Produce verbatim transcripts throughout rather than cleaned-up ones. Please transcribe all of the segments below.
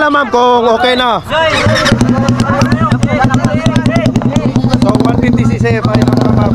lang ma'am kung okay na. So one fifty c c pa rin na ma'am.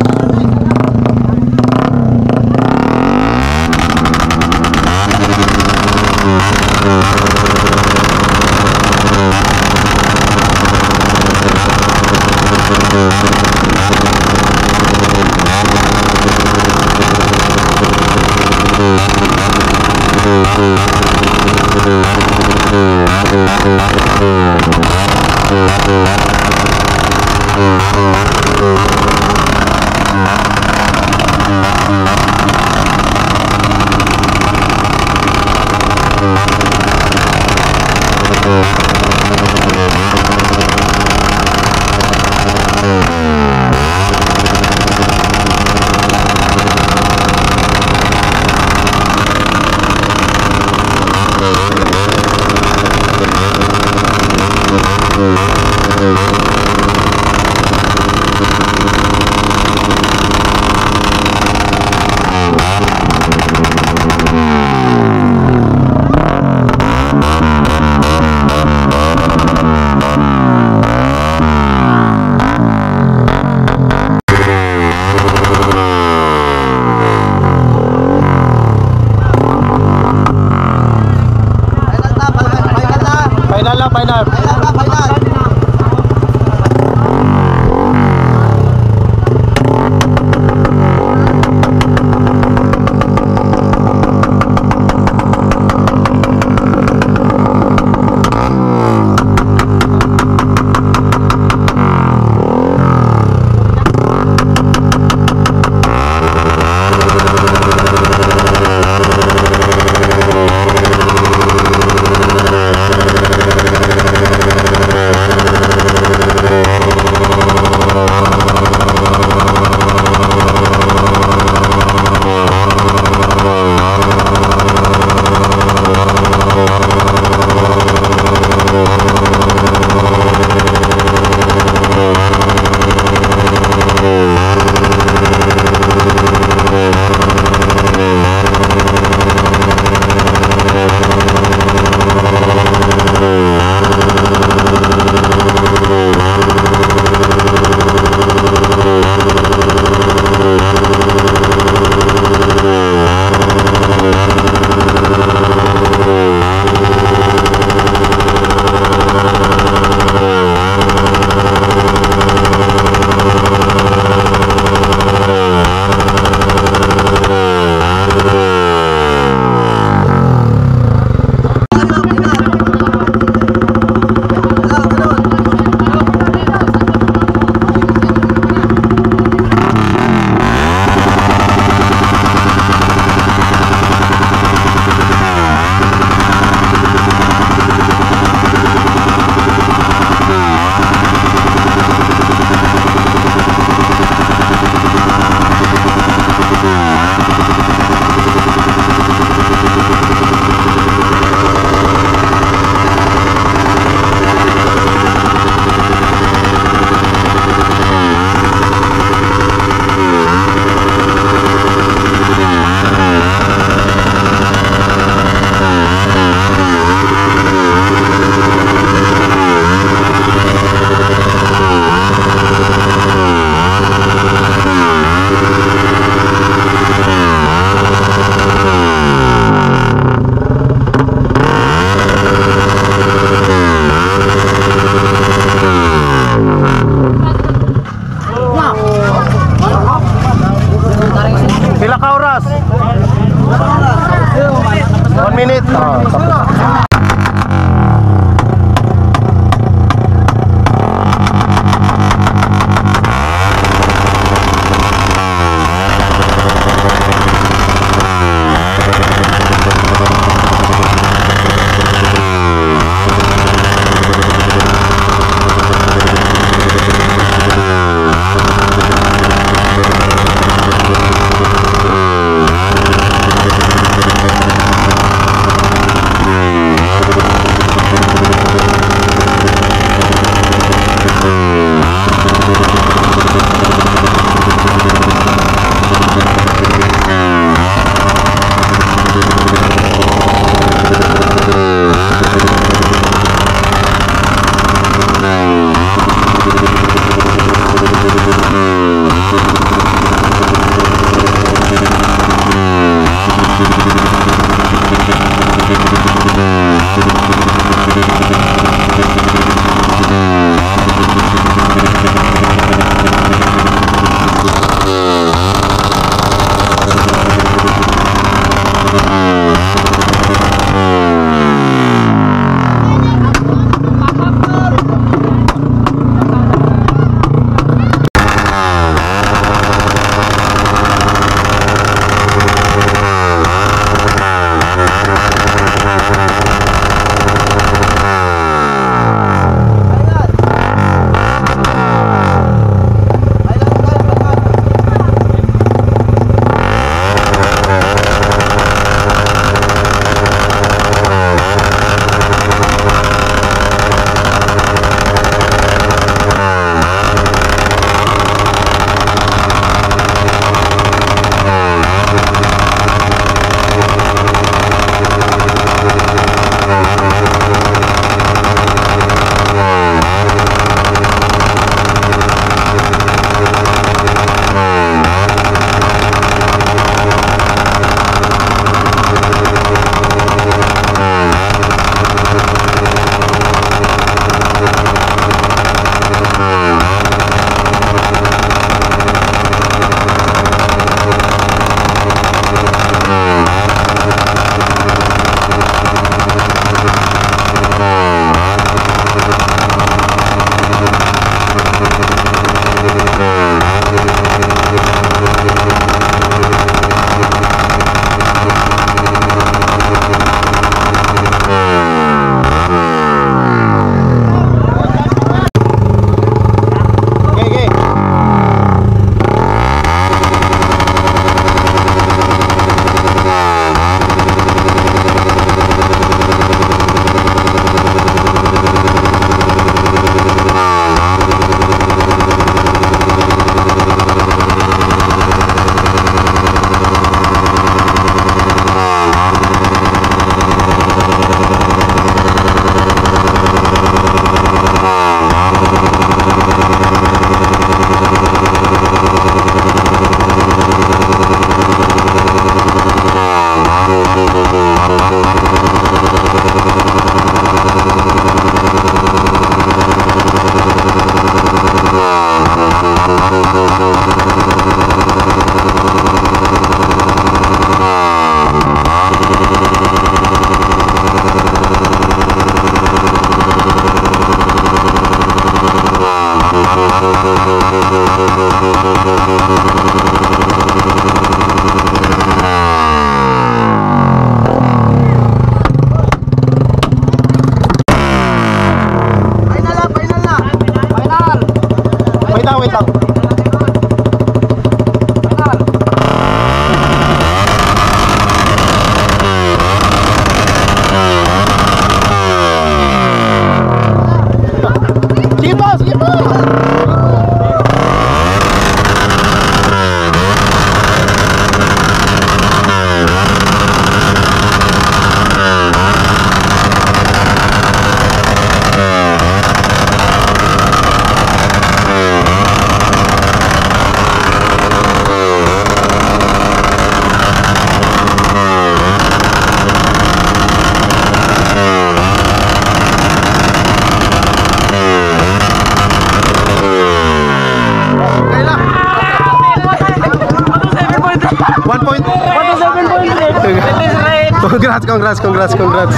Congrats, congrats, congrats, congrats.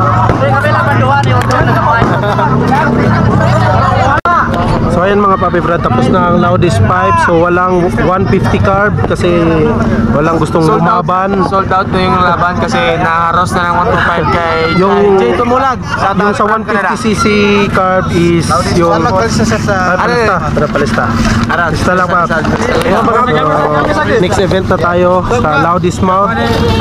So ayan mga papi brad, tapos na ang Loudest pipe. So walang one fifty carb kasi walang gustong lumaban. Sold out na yung laban kasi naharos na ng one twenty-five kay Yung Jay Tumulag. yung sa one fifty c c carb is yung sa palista, para palista. Palista lang pa. So, next event na tayo sa Loudest Mount.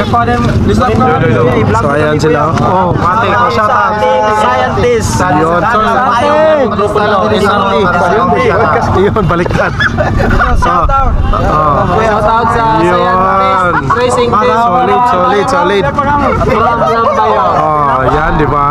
So ayan sila. Oh, mate, oh, shout out. Scientist. Yun. Grupo lang. Yun, baliktad. Shout out. Oh. Shout out sa Yun. Racing Team. Solid, solid, solid. Oh, yan, di ba?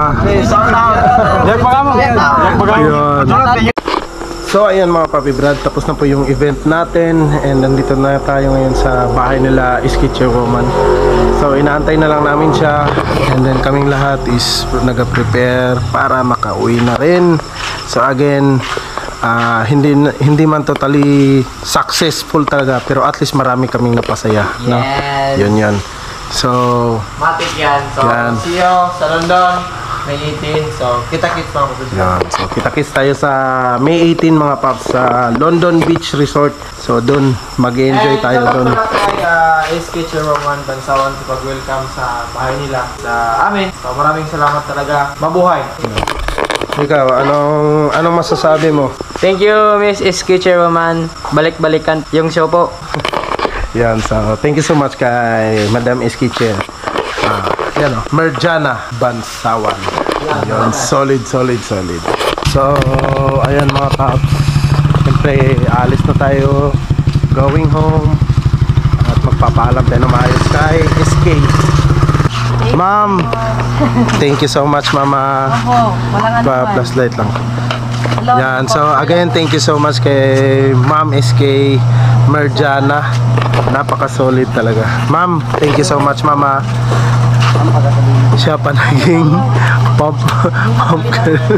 Yun. So ayan mga papi brad, tapos na po yung event natin and nandito na tayo ngayon sa bahay nila Sketcher Woman. So inaantay na lang namin siya and then kaming lahat is nag-prepare para makauwi na rin. So again, uh, hindi hindi man totally successful talaga pero at least marami kaming napasaya, no? Yes. Yun yun. So Matik yan. So yan. see you sa London May eighteen. So kita-kits pa ako sa Yan. So kita-kits tayo sa May eighteen mga paps sa London Beach Resort. So doon mag-enjoy tayo doon. Kay uh, Sketcher Roman Bansawan sa pag-welcome sa bahay nila sa amin. So maraming salamat talaga. Mabuhay. Ikaw, anong anong masasabi mo? Thank you, Miss Sketcher Woman. Balik-balikan yung show po. Yan, so thank you so much kay Madam Sketcher. Ah, yan oh, Merjana Bansawan. Yan, solid, solid, solid. So, ayan mga paps. Siyempre, alis na tayo. Going home. At magpapaalam tayo na maayos kay S K. Ma'am, thank you so much, Mama. Pa plus light lang. Yan, so again, thank you so much kay Ma'am S K Merjana. Napaka-solid talaga. Ma'am, thank you so much, Mama. Siya pa naging pump pump girl.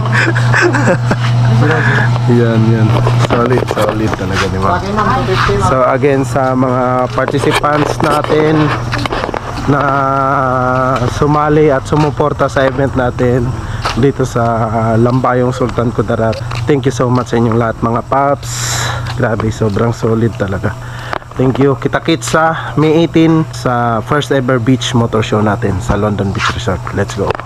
Yan, yan. Solid, solid talaga ni Ma'am. So again, sa mga participants natin na sumali at sumuporta sa event natin, dito sa uh, Lambayong Sultan Kudarat. Thank you so much sa inyong lahat mga paps. Grabe, sobrang solid talaga. Thank you. Kita-kits sa May eighteen sa first ever beach motor show natin sa London Beach Resort. Let's go.